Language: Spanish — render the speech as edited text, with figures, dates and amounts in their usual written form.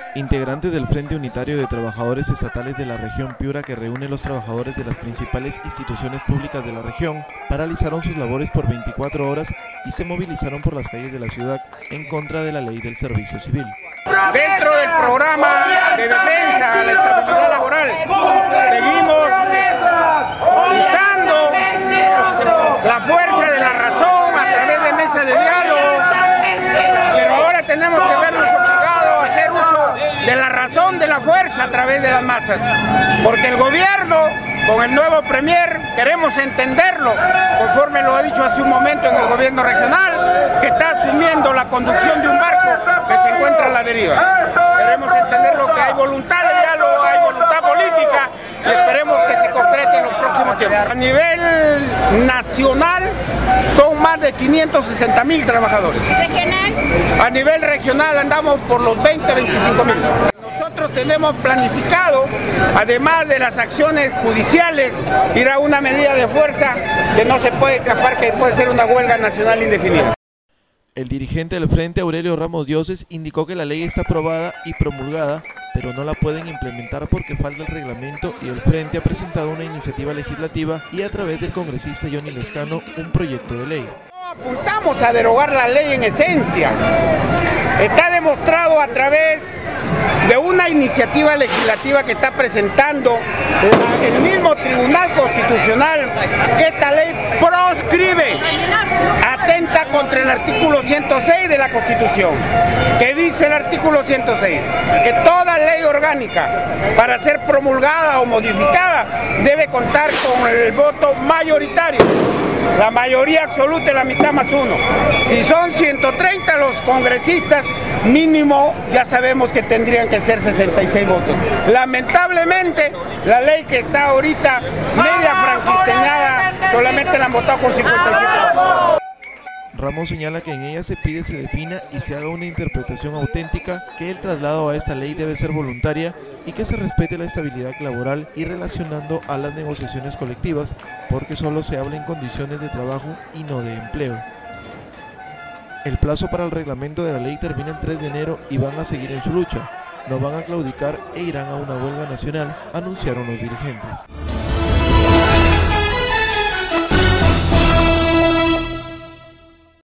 Integrantes del Frente Unitario de Trabajadores Estatales de la región Piura, que reúne los trabajadores de las principales instituciones públicas de la región, paralizaron sus labores por 24 horas y se movilizaron por las calles de la ciudad en contra de la ley del servicio civil. Dentro del programa de defensa a la estabilidad laboral, seguimos usando la fuerza de la razón a través de mesas de diálogo, pero ahora tenemos que vernos obligados a hacer uso de la razón de la fuerza a través de las masas, porque el gobierno, con el nuevo premier, queremos entenderlo, conforme lo he dicho hace un momento en el gobierno regional, que está asumiendo la conducción de un barco que se encuentra a la deriva. Queremos entenderlo, que hay voluntad de diálogo, hay voluntad política y esperemos que se concrete en los próximos tiempos. A nivel nacional son más de 560.000 trabajadores. ¿Regional? A nivel regional andamos por los 20-25.000. Nosotros tenemos planificado, además de las acciones judiciales, ir a una medida de fuerza que no se puede escapar, que puede ser una huelga nacional indefinida. El dirigente del Frente, Aurelio Ramos Dioses, indicó que la ley está aprobada y promulgada, pero no la pueden implementar porque falta el reglamento, y el Frente ha presentado una iniciativa legislativa y a través del congresista Johnny Lescano un proyecto de ley. No apuntamos a derogar la ley en esencia. Está demostrado a través de una iniciativa legislativa que está presentando el mismo Tribunal Constitucional, que esta ley proscribe, atenta contra el artículo 106 de la Constitución, que dice el artículo 106, que toda ley orgánica, para ser promulgada o modificada, debe contar con el voto mayoritario. La mayoría absoluta es la mitad más uno. Si son 130 los congresistas, mínimo ya sabemos que tendrían que ser 66 votos. Lamentablemente, la ley que está ahorita media franquisteñada, solamente la han votado con 57 votos. Ramos señala que en ella se pide se defina y se haga una interpretación auténtica, que el traslado a esta ley debe ser voluntaria y que se respete la estabilidad laboral y relacionando a las negociaciones colectivas, porque solo se habla en condiciones de trabajo y no de empleo. El plazo para el reglamento de la ley termina el 3 de enero y van a seguir en su lucha. No van a claudicar e irán a una huelga nacional, anunciaron los dirigentes.